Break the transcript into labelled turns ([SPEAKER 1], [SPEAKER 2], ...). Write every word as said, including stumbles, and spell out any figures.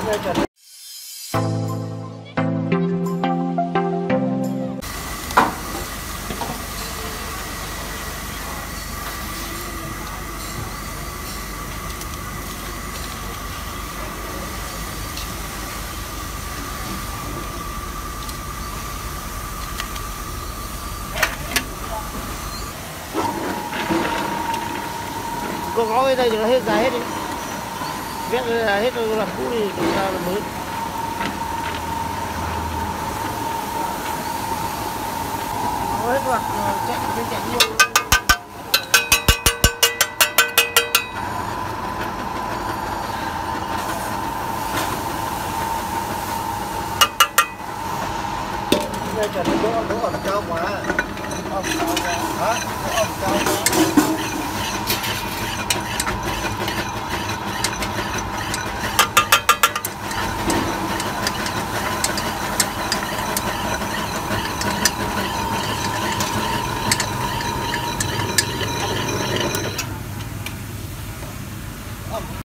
[SPEAKER 1] Có ngõ bên đây thì nó hết ra hết đi. Vét ra hết rồi làm cũ thì chúng ta làm mới. Nó hết loạt chạy bên chạy đi. Đây chả đỗ đỗ ở đâu mà. Hả?